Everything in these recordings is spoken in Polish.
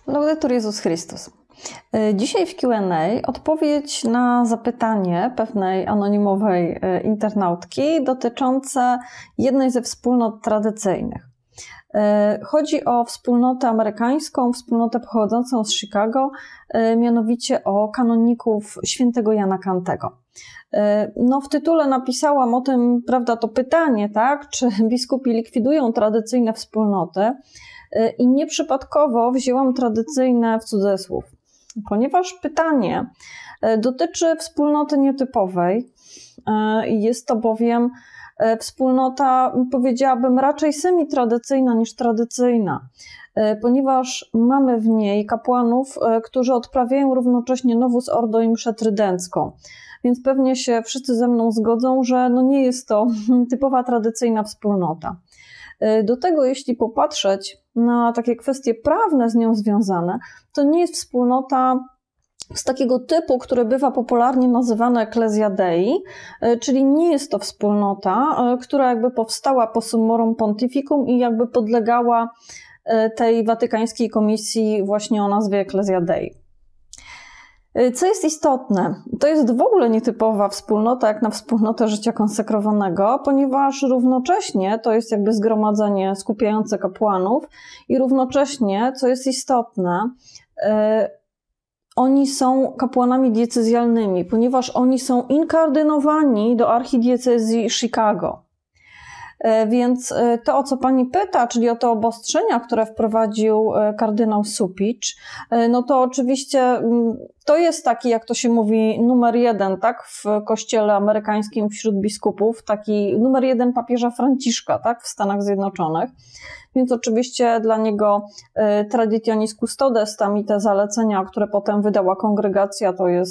Laudetur Jezus Chrystus. Dzisiaj w Q&A odpowiedź na zapytanie pewnej anonimowej internautki dotyczące jednej ze wspólnot tradycyjnych. Chodzi o wspólnotę amerykańską, wspólnotę pochodzącą z Chicago, mianowicie o kanoników świętego Jana Kantego. No, w tytule napisałam o tym, prawda, to pytanie, tak, czy biskupi likwidują tradycyjne wspólnoty, i nieprzypadkowo wzięłam tradycyjne w cudzysłów, ponieważ pytanie dotyczy wspólnoty nietypowej. Jest to bowiem wspólnota, powiedziałabym, raczej semi-tradycyjna niż tradycyjna, ponieważ mamy w niej kapłanów, którzy odprawiają równocześnie Novus Ordo i mszę trydencką. Więc pewnie się wszyscy ze mną zgodzą, że no nie jest to typowa tradycyjna wspólnota. Do tego, jeśli popatrzeć na takie kwestie prawne z nią związane, to nie jest wspólnota z takiego typu, który bywa popularnie nazywany Ecclesia Dei, czyli nie jest to wspólnota, która jakby powstała po summorum pontificum i jakby podlegała tej watykańskiej komisji właśnie o nazwie Ecclesia Dei. Co jest istotne, to jest w ogóle nietypowa wspólnota jak na wspólnotę życia konsekrowanego, ponieważ równocześnie to jest jakby zgromadzenie skupiające kapłanów i równocześnie, co jest istotne, oni są kapłanami diecezjalnymi, ponieważ oni są inkardynowani do archidiecezji Chicago. Więc to, o co pani pyta, czyli o te obostrzenia, które wprowadził kardynał Cupich, no to oczywiście to jest taki, jak to się mówi, numer jeden, tak, w kościele amerykańskim wśród biskupów, taki numer jeden papieża Franciszka, tak, w Stanach Zjednoczonych. Więc oczywiście dla niego Traditionis Custodes, tam i te zalecenia, które potem wydała kongregacja,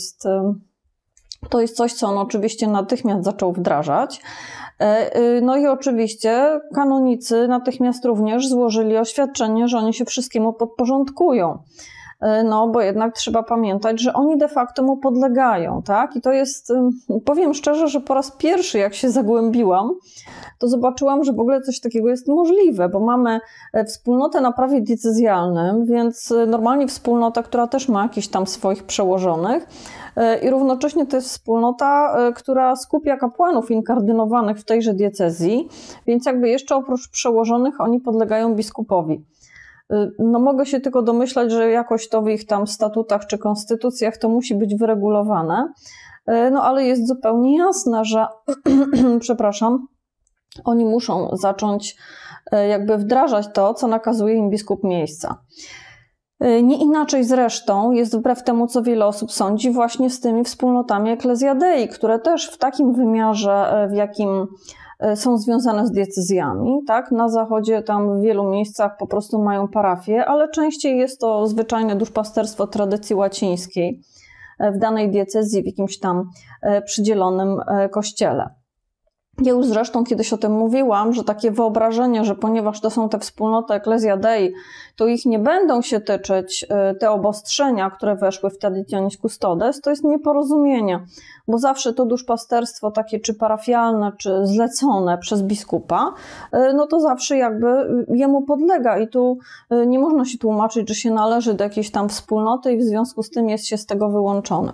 to jest coś, co on oczywiście natychmiast zaczął wdrażać. No i oczywiście kanonicy natychmiast również złożyli oświadczenie, że oni się wszystkiemu podporządkują. No bo jednak trzeba pamiętać, że oni de facto mu podlegają, tak? I to jest, powiem szczerze, że po raz pierwszy, jak się zagłębiłam, to zobaczyłam, że w ogóle coś takiego jest możliwe, bo mamy wspólnotę na prawie diecezjalnym, więc normalnie wspólnota, która też ma jakichś tam swoich przełożonych, i równocześnie to jest wspólnota, która skupia kapłanów inkardynowanych w tejże diecezji, więc jakby jeszcze oprócz przełożonych oni podlegają biskupowi. No mogę się tylko domyślać, że jakoś to w ich tam statutach czy konstytucjach to musi być wyregulowane, no ale jest zupełnie jasne, że przepraszam, oni muszą zacząć jakby wdrażać to, co nakazuje im biskup miejsca. Nie inaczej zresztą jest wbrew temu, co wiele osób sądzi, właśnie z tymi wspólnotami Ecclesia Dei, które też w takim wymiarze, w jakim są związane z diecezjami, tak? Na zachodzie tam w wielu miejscach po prostu mają parafie, ale częściej jest to zwyczajne duszpasterstwo tradycji łacińskiej w danej diecezji, w jakimś tam przydzielonym kościele. Ja już zresztą kiedyś o tym mówiłam, że takie wyobrażenie, że ponieważ to są te wspólnoty Ecclesia Dei, to ich nie będą się tyczyć te obostrzenia, które weszły w Traditionis Custodes, to jest nieporozumienie, bo zawsze to duszpasterstwo takie czy parafialne, czy zlecone przez biskupa, no to zawsze jakby jemu podlega i tu nie można się tłumaczyć, że się należy do jakiejś tam wspólnoty i w związku z tym jest się z tego wyłączony.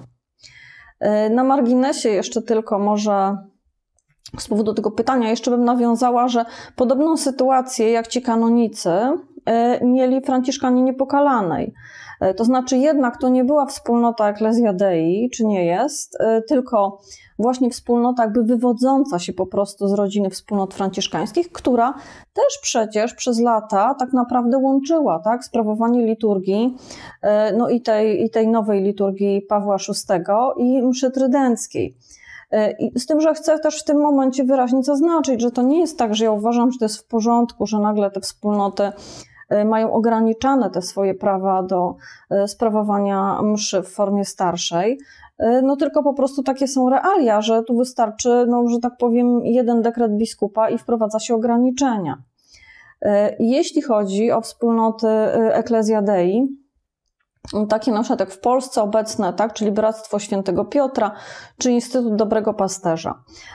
Na marginesie jeszcze tylko może z powodu tego pytania jeszcze bym nawiązała, że podobną sytuację jak ci kanonicy mieli Franciszkanie Niepokalanej. To znaczy jednak to nie była wspólnota Ecclesia Dei, czy nie jest, tylko właśnie wspólnota jakby wywodząca się po prostu z rodziny wspólnot franciszkańskich, która też przecież przez lata tak naprawdę łączyła, tak, sprawowanie liturgii, no i tej nowej liturgii Pawła VI i mszy trydenckiej. I z tym, że chcę też w tym momencie wyraźnie zaznaczyć, że to nie jest tak, że ja uważam, że to jest w porządku, że nagle te wspólnoty mają ograniczane te swoje prawa do sprawowania mszy w formie starszej, no tylko po prostu takie są realia, że tu wystarczy, no, że tak powiem, jeden dekret biskupa i wprowadza się ograniczenia. Jeśli chodzi o wspólnoty Ecclesia Dei, takie na przykład jak w Polsce obecne, tak, czyli Bractwo Świętego Piotra, czy Instytut Dobrego Pasterza.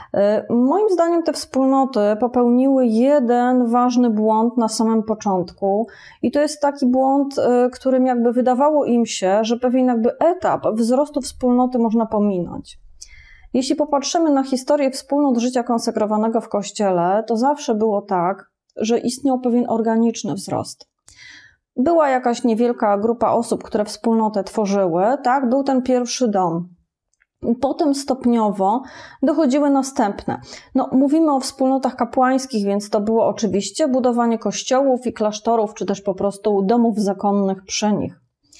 Moim zdaniem te wspólnoty popełniły jeden ważny błąd na samym początku i to jest taki błąd, którym jakby wydawało im się, że pewien jakby etap wzrostu wspólnoty można pominąć. Jeśli popatrzymy na historię wspólnot życia konsekrowanego w Kościele, to zawsze było tak, że istniał pewien organiczny wzrost. Była jakaś niewielka grupa osób, które wspólnotę tworzyły, tak? Był ten pierwszy dom. Potem stopniowo dochodziły następne. No, mówimy o wspólnotach kapłańskich, więc to było oczywiście budowanie kościołów i klasztorów, czy też po prostu domów zakonnych przy nich.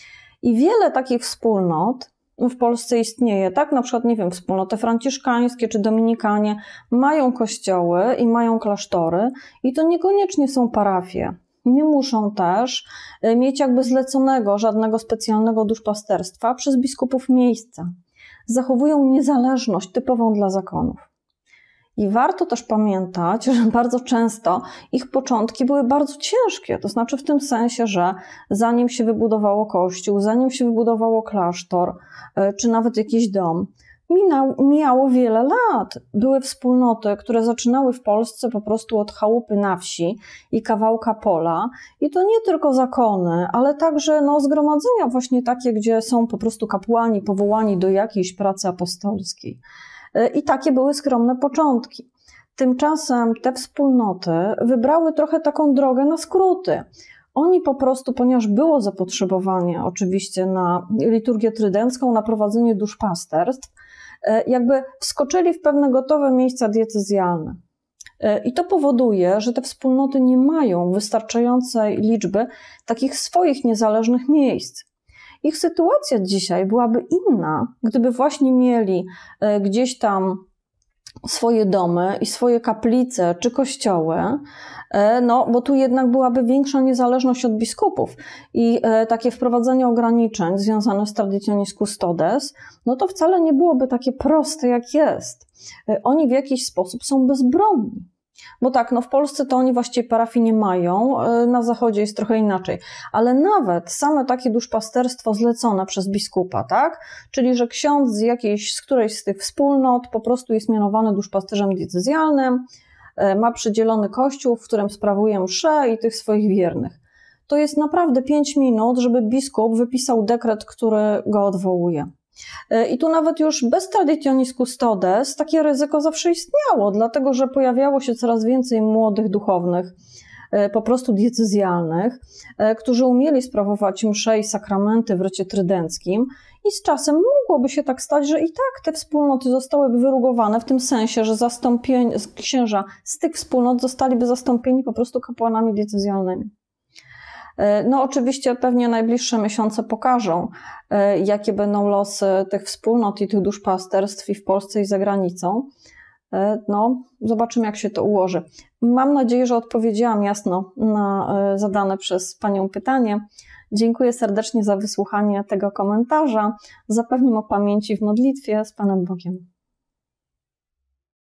I wiele takich wspólnot w Polsce istnieje, tak? Na przykład, nie wiem, wspólnoty franciszkańskie czy dominikanie mają kościoły i mają klasztory i to niekoniecznie są parafie. Nie muszą też mieć jakby zleconego żadnego specjalnego duszpasterstwa przez biskupów miejsca. Zachowują niezależność typową dla zakonów. I warto też pamiętać, że bardzo często ich początki były bardzo ciężkie, to znaczy w tym sensie, że zanim się wybudowało kościół, zanim się wybudowało klasztor, czy nawet jakiś dom, mijało wiele lat. Były wspólnoty, które zaczynały w Polsce po prostu od chałupy na wsi i kawałka pola. I to nie tylko zakony, ale także zgromadzenia właśnie takie, gdzie są po prostu kapłani powołani do jakiejś pracy apostolskiej. I takie były skromne początki. Tymczasem te wspólnoty wybrały trochę taką drogę na skróty. Oni po prostu, ponieważ było zapotrzebowanie oczywiście na liturgię trydencką, na prowadzenie duszpasterstw, jakby wskoczyli w pewne gotowe miejsca diecezjalne. I to powoduje, że te wspólnoty nie mają wystarczającej liczby takich swoich niezależnych miejsc. Ich sytuacja dzisiaj byłaby inna, gdyby właśnie mieli gdzieś tam swoje domy i swoje kaplice czy kościoły, bo tu jednak byłaby większa niezależność od biskupów i takie wprowadzenie ograniczeń związane z Traditionis Custodes, to wcale nie byłoby takie proste jak jest. Oni w jakiś sposób są bezbronni. Bo tak, w Polsce to oni właściwie parafii nie mają, na zachodzie jest trochę inaczej, ale nawet same takie duszpasterstwo zlecone przez biskupa, tak? Czyli, że ksiądz z którejś z tych wspólnot po prostu jest mianowany duszpasterzem diecezjalnym, ma przydzielony kościół, w którym sprawuje mszę i tych swoich wiernych. To jest naprawdę 5 minut, żeby biskup wypisał dekret, który go odwołuje. I tu nawet już bez Traditionis Custodes takie ryzyko zawsze istniało, dlatego że pojawiało się coraz więcej młodych duchownych, po prostu diecezjalnych, którzy umieli sprawować msze i sakramenty w rycie trydenckim i z czasem mogłoby się tak stać, że i tak te wspólnoty zostałyby wyrugowane w tym sensie, że księża z tych wspólnot zostaliby zastąpieni po prostu kapłanami diecezjalnymi. Oczywiście pewnie najbliższe miesiące pokażą, jakie będą losy tych wspólnot i tych duszpasterstw i w Polsce i za granicą. Zobaczymy, jak się to ułoży. Mam nadzieję, że odpowiedziałam jasno na zadane przez Panią pytanie. Dziękuję serdecznie za wysłuchanie tego komentarza. Zapewniam o pamięci w modlitwie z Panem Bogiem.